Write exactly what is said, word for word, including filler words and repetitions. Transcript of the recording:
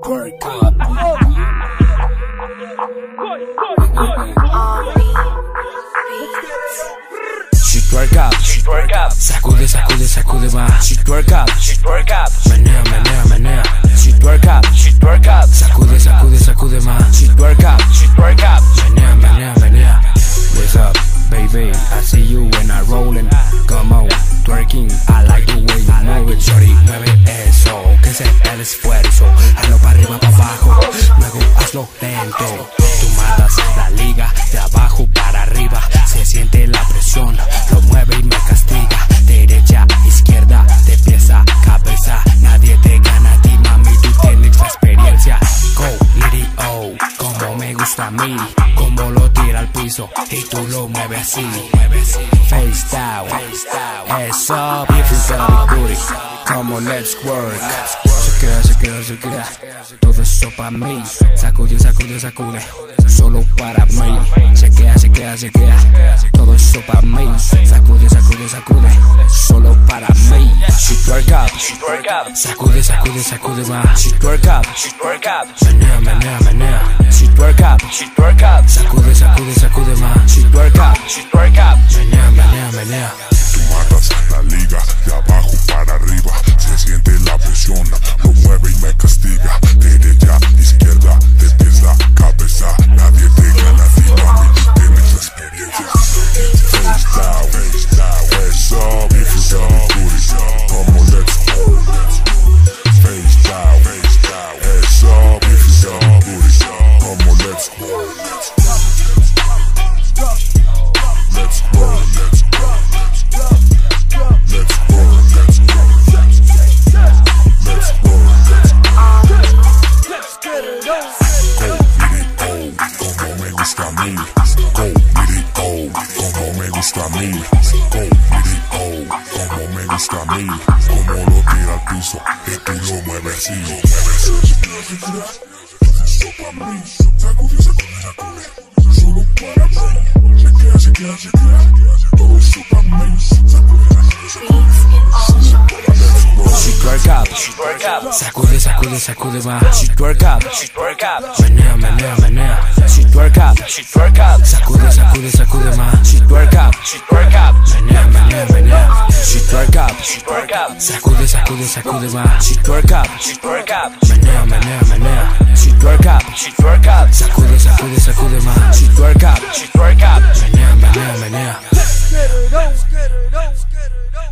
twerk up. She twerk up, she twerk up. Sacude, sacude, sacude más. She twerk up, she twerk up. Menea, menea, menea. She twerk up, she twerk up. Sacude, sacude, sacude más. She twerk up, she twerk up. Menea, menea, menea. What's up, baby? I see you when I rollin'. Come on, twerking. I like the way you move it. Shorty, mueve eso, que se ve el esfuerzo. Hazlo para arriba, para abajo. Luego hazlo lento. Tú matas la liga de abajo para arriba. Se siente la presión, lo mueve y me castiga. Derecha, izquierda, de pies a cabeza. Nadie te gana a ti, mami, tú tienes la experiencia. Go, litty, oh, como me gusta a mí. Como lo tira al piso y tú lo mueves así. Face down, eso, if you got booty. Come on, let's work. Se queda, se queda, se queda. Todo eso para mí. Sacude, sacude, sacude. Solo para mí. Se queda, se queda, se queda. Todo eso para mí. Sacude, sacude, sacude. Solo para mí. She twerk up, she twerk up. Sacude, sacude, sacude más. She twerk up, she twerk up. Menea, menea, menea. She twerk up, she twerk up. Sacude, sacude, sacude más. She twerk up, she twerk up. Menea, menea, menea. Tú matas la liga de abajo para arriba. Se siente la presión, lo mueve y me castiga. Derecha, izquierda, de pies a cabeza. Nadie te gana a ti, mami, tú tienes la experiencia. Face down, face down, eso, if you got me booty. Como let's go. Face down, face down, eso, if you got me booty. Como let's go. Let's go, let's go. Let's go, let's go. Let's go, let's go. Let's get it on. Go, litty, oh, como me gusta a mí. Go, litty, oh, como me gusta a mí. Go, litty, oh, como me gusta a mí. Como lo tira al piso y tú lo mueves así. Eso pa' mí. Sacude, sacude, sacude. Solo para mí. Se queda, se queda, se queda. Todo eso pa' mí. Sacude, sacude, sacude. She twerk up, she twerk up. Sacude, sacude, sacude más. She twerk up, she twerk up. Menea, menea, menea. She twerk up, she twerk up. Sacude, sacude, sacude más. She twerk up, she twerk up. Menea, menea, menea. She twerk up, she twerk up. Sacude, sacude, sacude más. She twerk up, she twerk up. Menea, menea, menea. She twerk up, she twerk up. Sacude, sacude, sacude más. She twerk up, she twerk up. Menea, menea, menea. Let's get it on, get it on, get it on.